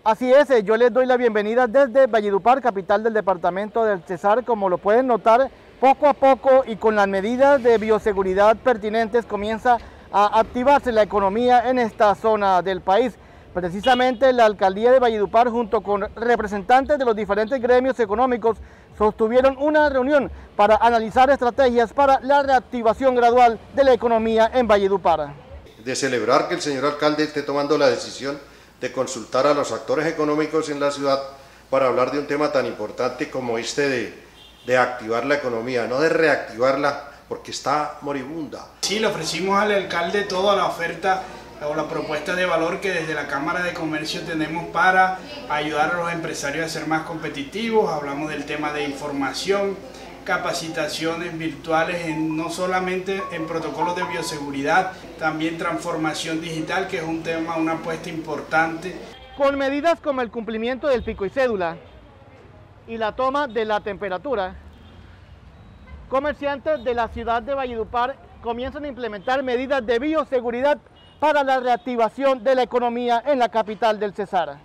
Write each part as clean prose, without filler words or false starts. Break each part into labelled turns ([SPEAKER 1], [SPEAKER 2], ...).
[SPEAKER 1] Así es, yo les doy la bienvenida desde Valledupar, capital del departamento del Cesar. Como lo pueden notar, poco a poco y con las medidas de bioseguridad pertinentes comienza a activarse la economía en esta zona del país. Precisamente la alcaldía de Valledupar, junto con representantes de los diferentes gremios económicos, sostuvieron una reunión para analizar estrategias para la reactivación gradual de la economía en Valledupar.
[SPEAKER 2] De celebrar que el señor alcalde esté tomando la decisión de consultar a los actores económicos en la ciudad para hablar de un tema tan importante como este de activar la economía, no de reactivarla porque está moribunda.
[SPEAKER 3] Sí, le ofrecimos al alcalde toda la oferta o la propuesta de valor que desde la Cámara de Comercio tenemos para ayudar a los empresarios a ser más competitivos. Hablamos del tema de información, capacitaciones virtuales, no solamente en protocolos de bioseguridad, también transformación digital, que es un tema, una apuesta importante.
[SPEAKER 1] Con medidas como el cumplimiento del pico y cédula y la toma de la temperatura, comerciantes de la ciudad de Valledupar comienzan a implementar medidas de bioseguridad para la reactivación de la economía en la capital del Cesar.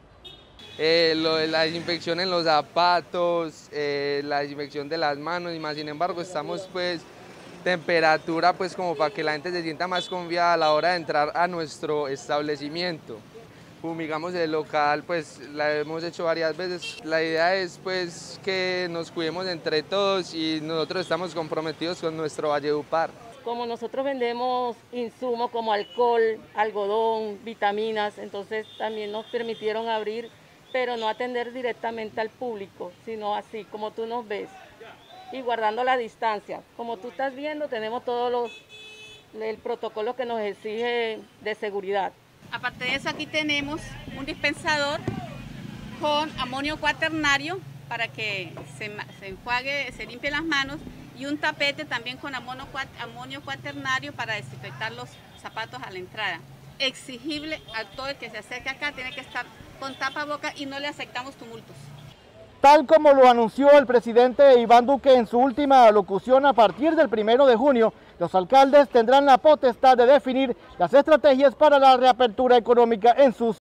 [SPEAKER 4] Lo de la desinfección en los zapatos, la desinfección de las manos y más. Sin embargo, estamos pues temperatura pues como para que la gente se sienta más confiada a la hora de entrar a nuestro establecimiento. Fumigamos el local, pues la hemos hecho varias veces. La idea es pues que nos cuidemos entre todos y nosotros estamos comprometidos con nuestro Valledupar.
[SPEAKER 5] Como nosotros vendemos insumos como alcohol, algodón, vitaminas, entonces también nos permitieron abrir, pero no atender directamente al público, sino así como tú nos ves y guardando la distancia. Como tú estás viendo, tenemos el protocolo que nos exige de seguridad.
[SPEAKER 6] Aparte de eso, aquí tenemos un dispensador con amonio cuaternario para que se enjuague, se limpie las manos, y un tapete también con amonio cuaternario para desinfectar los zapatos a la entrada. Exigible a todo el que se acerque acá, tiene que estar con tapaboca y no le aceptamos tumultos.
[SPEAKER 1] Tal como lo anunció el presidente Iván Duque en su última locución, a partir del 1 de junio, los alcaldes tendrán la potestad de definir las estrategias para la reapertura económica en sus